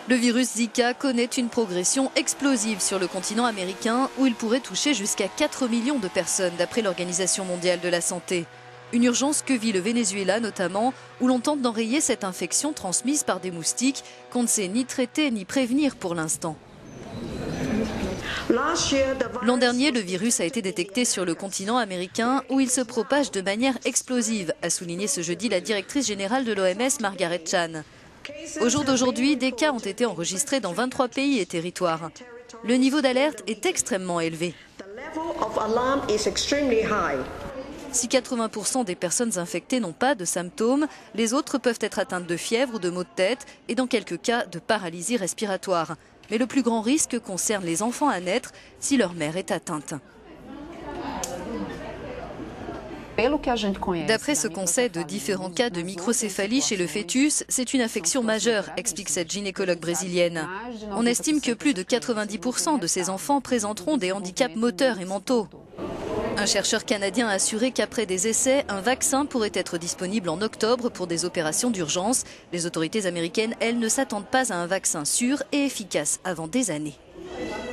Le virus Zika connaît une progression explosive sur le continent américain où il pourrait toucher jusqu'à 4 millions de personnes d'après l'Organisation mondiale de la santé. Une urgence que vit le Venezuela notamment, où l'on tente d'enrayer cette infection transmise par des moustiques qu'on ne sait ni traiter ni prévenir pour l'instant. L'an dernier, le virus a été détecté sur le continent américain où il se propage de manière explosive, a souligné ce jeudi la directrice générale de l'OMS, Margaret Chan. Au jour d'aujourd'hui, des cas ont été enregistrés dans 23 pays et territoires. Le niveau d'alerte est extrêmement élevé. Si 80% des personnes infectées n'ont pas de symptômes, les autres peuvent être atteintes de fièvre ou de maux de tête et dans quelques cas de paralysie respiratoire. Mais le plus grand risque concerne les enfants à naître si leur mère est atteinte. D'après ce qu'on sait de différents cas de microcéphalie chez le fœtus, c'est une affection majeure, explique cette gynécologue brésilienne. On estime que plus de 90% de ces enfants présenteront des handicaps moteurs et mentaux. Un chercheur canadien a assuré qu'après des essais, un vaccin pourrait être disponible en octobre pour des opérations d'urgence. Les autorités américaines, elles, ne s'attendent pas à un vaccin sûr et efficace avant des années.